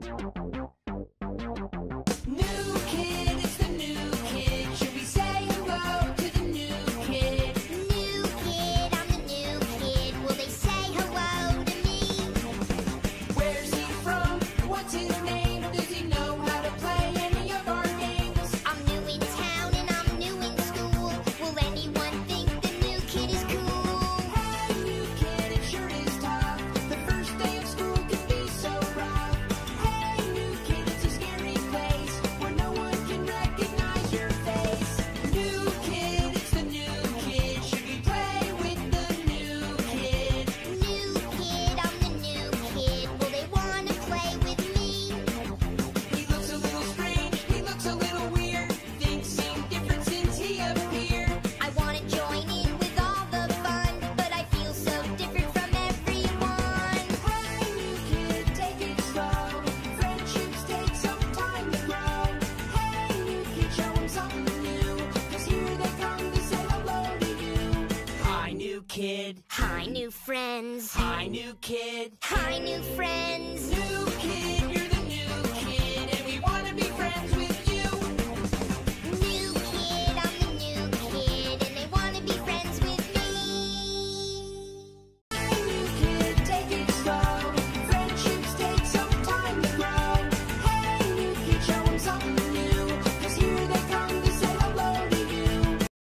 New kid, it's the new kid. Should we say hello to the new kid? New kid, I'm the new kid. Will they say hello to me? Where's he from? What's his name? Does he know how to play any of our games? I'm new in town and I'm new in school. Will anyone think the new kid is cool? Hey, new kid, it sure is tough. The first day of school can be so rough. Hey, new kid, it's a scary place where no one can recognize your face. New kid, it's the new kid. Should we play with the new kid? New kid, I'm the new kid. Will they wanna play with me? He looks a little strange, he looks a little weird. Things seem different since he appeared. I wanna join in with all the fun, but I feel so different from everyone. Hey, new kid, take it slow. Friendships take some time to grow. Hey, new kid, show him something new. 'Cause here they come to say hello to you. Hi, new kid. Hi, new friends. Hi, new kid. Hi, new friends. New kid.